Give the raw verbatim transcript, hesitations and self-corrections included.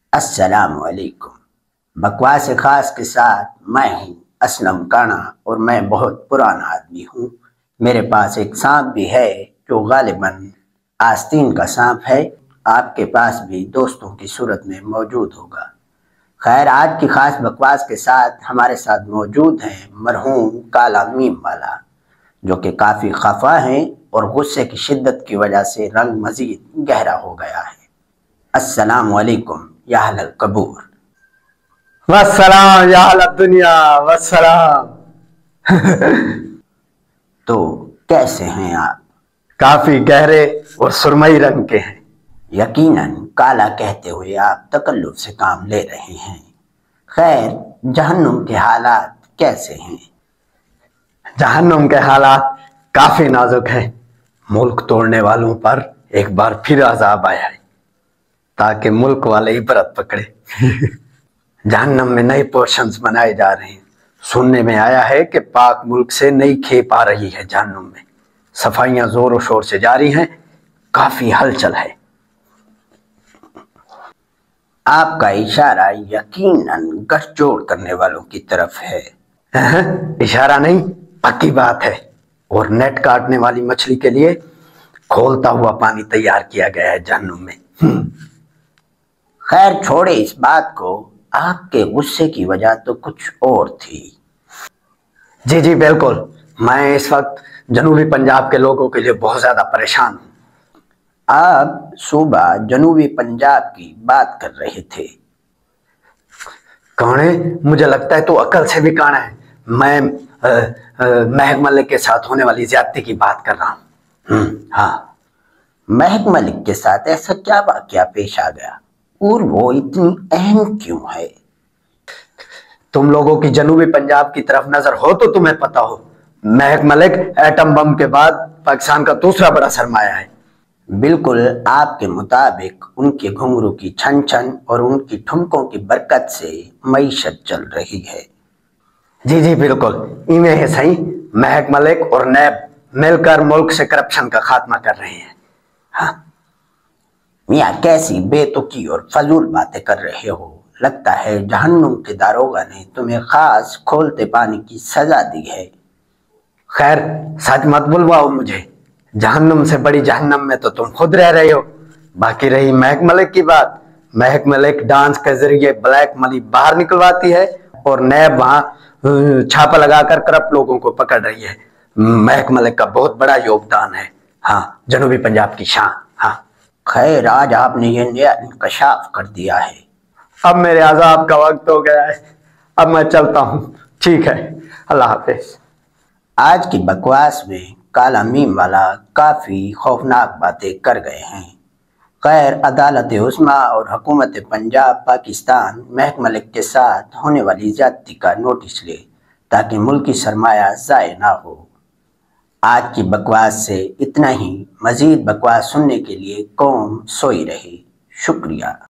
السلام علیکم۔ بکواس خاص کے ساتھ میں ہوں اسلم کانا اور میں بہت پرانا آدمی ہوں۔ میرے پاس ایک سانپ بھی ہے جو غالباً آستین کا سانپ ہے۔ آپ کے پاس بھی دوستوں کی صورت میں موجود ہوگا۔ خیر، آج کی خاص بکواس کے ساتھ ہمارے ساتھ موجود ہیں مرحوم کالا میم والا، جو کہ کافی خفا ہیں اور غصے کی شدت کی وجہ سے رنگ مزید گہرا ہو گیا ہے۔ السلام علیکم یا اہل القبور۔ والسلام یا اہل الدنیا والسلام۔ تو کیسے ہیں آپ؟ کافی گہرے اور سرمئی رنگ کے ہیں۔ یقیناً کالا کہتے ہوئے آپ تکلف سے کام لے رہے ہیں۔ خیر، جہنم کے حالات کیسے ہیں؟ جہنم کے حالات کافی نازک ہیں۔ ملک توڑنے والوں پر ایک بار پھر عذاب آیا ہے تاکہ ملک والے عبرت پکڑے۔ جہنم میں نئے پورشنز بنائے جا رہے ہیں۔ سننے میں آیا ہے کہ پاک ملک سے نئی کھیپ آ رہی ہے جہنم میں۔ صفائیاں زور و شور سے جاری ہیں، کافی ہلچل ہے۔ آپ کا اشارہ یقیناً گٹھ جوڑ کرنے والوں کی طرف ہے۔ اشارہ نہیں، پکی بات ہے۔ اور نیٹ کاٹنے والی مچھلی کے لیے کھولتا ہوا پانی تیار کیا گیا ہے جہنم میں۔ خیر چھوڑے اس بات کو، آپ کے غصے کی وجہ تو کچھ اور تھی۔ جی جی بالکل، میں اس وقت جنوبی پنجاب کے لوگوں کے لیے بہت زیادہ پریشان ہوں۔ آپ صوبہ جنوبی پنجاب کی بات کر رہے تھے۔ کانے، مجھے لگتا ہے تو عقل سے بھی کانا ہے۔ میں مہک ملک کے ساتھ ہونے والی زیادتی کی بات کر رہا ہوں۔ ہاں، مہک ملک کے ساتھ ایسا کیا واقعہ پیش آ گیا اور وہ اتنی اہم کیوں ہے؟ تم لوگوں کی جنوبی پنجاب کی طرف نظر ہو تو تمہیں پتا ہو، مہک ملک ایٹم بم کے بعد پاکستان کا دوسرا بڑا سرمایہ ہے۔ بالکل آپ کے مطابق ان کے گھنگرو کی چھن چھن اور ان کی ٹھمکوں کی برکت سے معیشت چل رہی ہے۔ جی جی بالکل، ایویں ہے صحیح۔ مہک ملک اور نیب مل کر ملک سے کرپشن کا خاتمہ کر رہے ہیں۔ ہاں میاں، کیسی بے تکی اور فضول باتیں کر رہے ہو؟ لگتا ہے جہنم کے داروغہ نے تمہیں خاص کھولتے پانی کی سزا دی ہے۔ خیر، سچ مت بلواؤ مجھے۔ جہنم سے بڑی جہنم میں تو تم خود رہ رہے ہو۔ باقی رہی مہک ملک کی بات، مہک ملک ڈانس کے ذریعے بلیک منی باہر نکلواتی ہے اور نیب وہاں چھاپا لگا کر کرپٹ لوگوں کو پکڑ رہی ہے۔ مہک ملک کا بہت بڑا یوگدان ہے، ہاں، جنوبی پنجاب کی شان۔ ہاں خیر، آج آپ نے یہ نیا انکشاف کر دیا ہے۔ اب میرے عذاب کا وقت ہو گیا ہے، اب میں چلتا ہوں۔ ٹھیک ہے، اللہ حافظ۔ آج کی بکواس میں کالا میم والا کافی خوفناک باتیں کر گئے ہیں۔ خیر، عدالت عظمیٰ اور حکومت پنجاب پاکستان مہک ملک کے ساتھ ہونے والی زیادتی کا نوٹس لے تاکہ ملکی سرمایہ ضائع نہ ہو۔ آج کی بکواس سے اتنا ہی۔ مزید بکواس سننے کے لیے قوم سوئی رہے۔ شکریہ۔